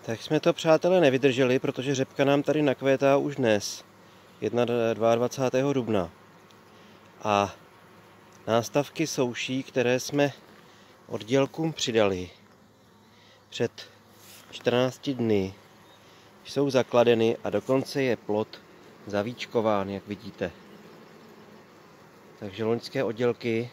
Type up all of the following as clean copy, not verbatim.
Tak jsme to, přátelé, nevydrželi, protože řepka nám tady nakvétá už dnes, 22. dubna. A nástavky souší, které jsme oddělkům přidali před 14 dny, jsou zakladeny a dokonce je plod zavíčkován, jak vidíte. Takže loňské oddělky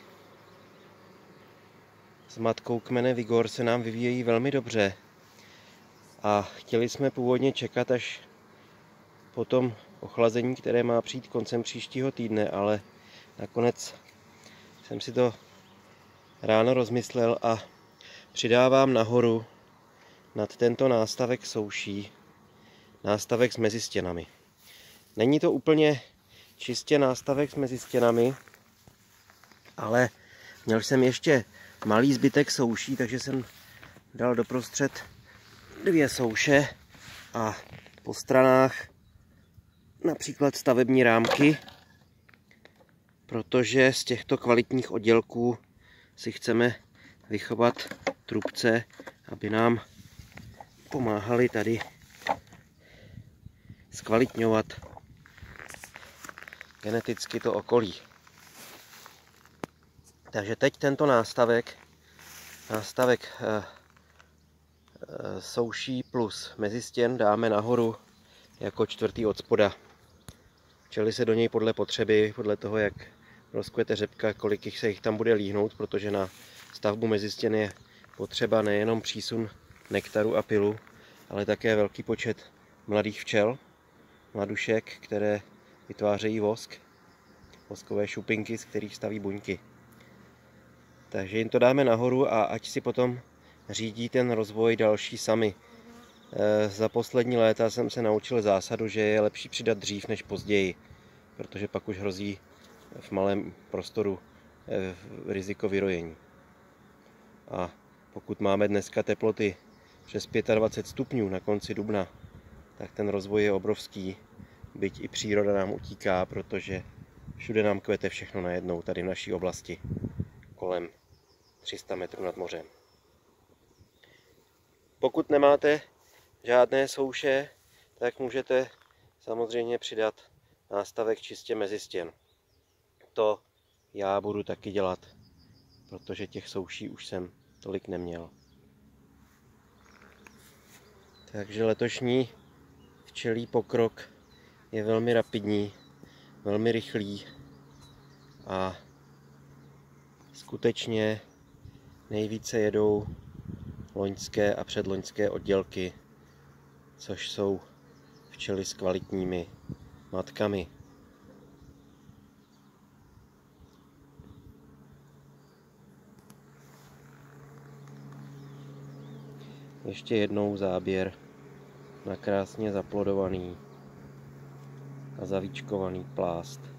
s matkou kmene Vigor se nám vyvíjejí velmi dobře. A chtěli jsme původně čekat až po tom ochlazení, které má přijít koncem příštího týdne, ale nakonec jsem si to ráno rozmyslel a přidávám nahoru nad tento nástavek souší nástavek s mezistěnami. Není to úplně čistě nástavek s mezistěnami, ale měl jsem ještě malý zbytek souší, takže jsem dal doprostřed 2 souše a po stranách například stavební rámky, protože z těchto kvalitních oddělků si chceme vychovat trubce, aby nám pomáhali tady zkvalitňovat geneticky to okolí. Takže teď tento nástavek souší plus mezistěn dáme nahoru jako 4. od spoda. Čeli se do něj podle potřeby, podle toho, jak rozkvete řepka, kolik se jich tam bude líhnout, protože na stavbu mezistěn je potřeba nejenom přísun nektaru a pylu, ale také velký počet mladých včel, mladušek, které vytvářejí vosk, voskové šupinky, z kterých staví buňky. Takže jim to dáme nahoru a ať si potom řídí ten rozvoj další sami. Za poslední léta jsem se naučil zásadu, že je lepší přidat dřív než později, protože pak už hrozí v malém prostoru riziko vyrojení. A pokud máme dneska teploty přes 25 stupňů na konci dubna, tak ten rozvoj je obrovský, byť i příroda nám utíká, protože všude nám kvete všechno najednou tady v naší oblasti, kolem 300 metrů nad mořem. Pokud nemáte žádné souše, tak můžete samozřejmě přidat nástavek čistě mezistěn. To já budu taky dělat, protože těch souší už jsem tolik neměl. Takže letošní včelí pokrok je velmi rapidní, velmi rychlý a skutečně nejvíce jedou loňské a předloňské oddělky, což jsou včely s kvalitními matkami. Ještě jednou záběr na krásně zaplodovaný a zavíčkovaný plást.